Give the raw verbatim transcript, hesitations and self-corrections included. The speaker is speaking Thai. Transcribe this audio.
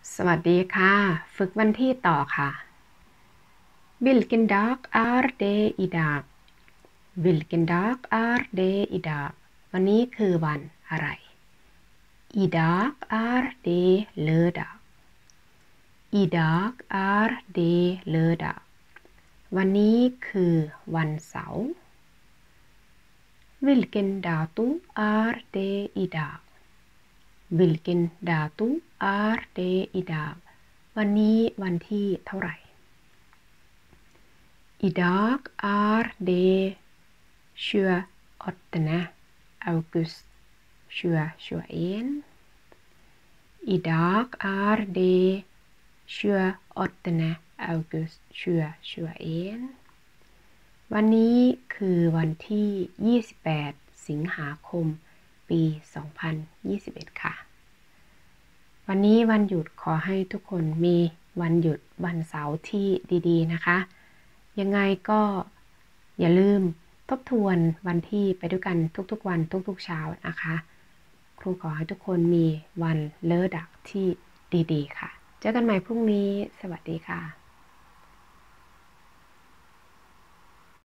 สวัสดีค่ะ ฝึกวันที่ต่อค่ะ Vilken dag är det idag Vilken dag är det idag วันนี้คือวันอะไร Idag är det lördag Idag är det lördag วันนี้คือวันเสาร์ Vilken datum är det idag Vilken datum är det idag วันนี้วันที่เท่าไหร่ Idag är det tjugoåttonde august tjugohundratjugoett Idag är det tjugoåttonde august tjugohundratjugoettวันนี้คือวันที่ยี่สิบแปดสิงหาคมปีสองพันยี่สิบเอ็ดค่ะวันนี้วันหยุดขอให้ทุกคนมีวันหยุดวันเสาร์ที่ดีๆนะคะยังไงก็อย่าลืมทบทวนวันที่ไปด้วยกันทุกๆวันทุกๆเช้านะคะครูขอให้ทุกคนมีวันเลิศดักที่ดีๆค่ะเจอกันใหม่พรุ่งนี้สวัสดีค่ะ